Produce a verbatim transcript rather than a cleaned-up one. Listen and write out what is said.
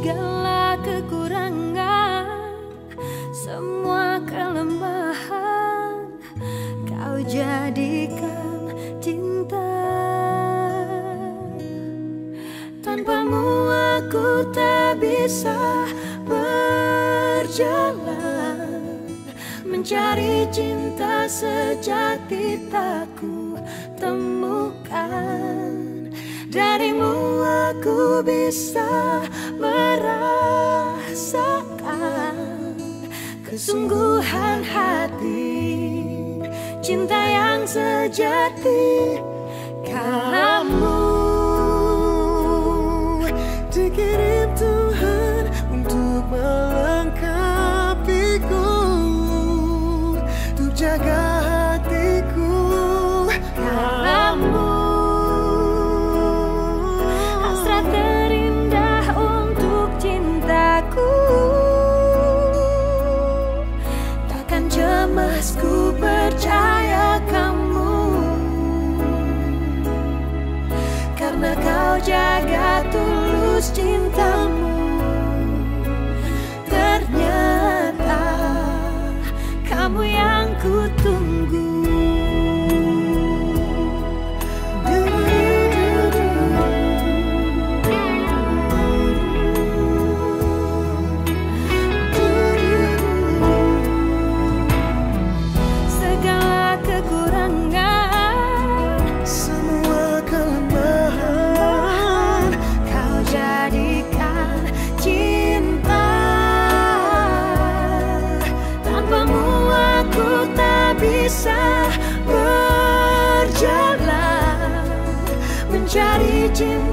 segala kekurangan, semua kelemahan, kau jadikan cinta. Tanpamu aku tak bisa berjalan, mencari cinta sejati tak ku temukan. Darimu aku bisa merasakan kesungguhan hati, cinta yang sejati. Kamu dikirim Tuhan untuk melengkapiku, untuk jaga hatiku. Kamu hasrat terindah untuk cintaku, takkan cemas ku percaya kamu, karena kau jaga tulus cintamu. Ternyata kamu yang ku tunggu. Segala kekurangan, semua kelemahan, kau jadikan cinta. Tanpamu aku tak bisa berjalan, mencari cinta